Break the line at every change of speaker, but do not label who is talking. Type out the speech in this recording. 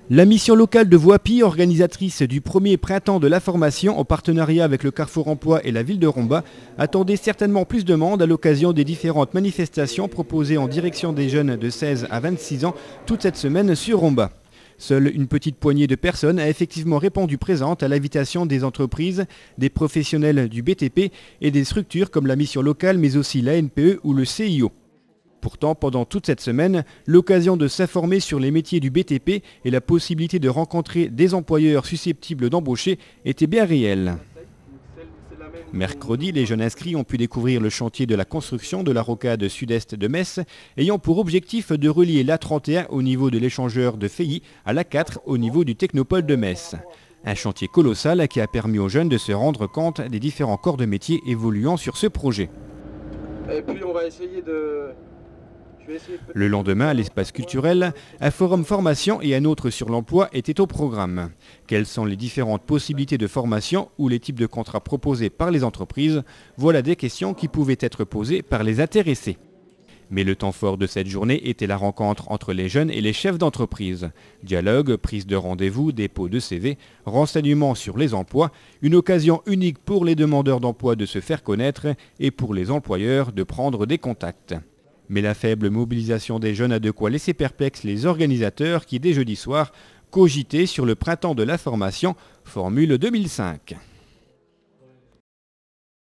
La mission locale de Voipy, organisatrice du premier printemps de la formation en partenariat avec le Carrefour Emploi et la ville de Romba, attendait certainement plus de monde à l'occasion des différentes manifestations proposées en direction des jeunes de 16 à 26 ans toute cette semaine sur Romba. Seule une petite poignée de personnes a effectivement répondu présente à l'invitation des entreprises, des professionnels du BTP et des structures comme la mission locale mais aussi la NPE ou le CIO. Pourtant, pendant toute cette semaine, l'occasion de s'informer sur les métiers du BTP et la possibilité de rencontrer des employeurs susceptibles d'embaucher était bien réelle. Mercredi, les jeunes inscrits ont pu découvrir le chantier de la construction de la rocade sud-est de Metz, ayant pour objectif de relier l'A31 au niveau de l'échangeur de Feilly à l'A4 au niveau du technopole de Metz. Un chantier colossal qui a permis aux jeunes de se rendre compte des différents corps de métier évoluant sur ce projet.
Et puis on va essayer de...
Le lendemain, à l'espace culturel, un forum formation et un autre sur l'emploi étaient au programme. Quelles sont les différentes possibilités de formation ou les types de contrats proposés par les entreprises? Voilà des questions qui pouvaient être posées par les intéressés. Mais le temps fort de cette journée était la rencontre entre les jeunes et les chefs d'entreprise. Dialogue, prise de rendez-vous, dépôt de CV, renseignements sur les emplois, une occasion unique pour les demandeurs d'emploi de se faire connaître et pour les employeurs de prendre des contacts. Mais la faible mobilisation des jeunes a de quoi laisser perplexes les organisateurs qui, dès jeudi soir, cogitaient sur le printemps de la formation Formule 2005.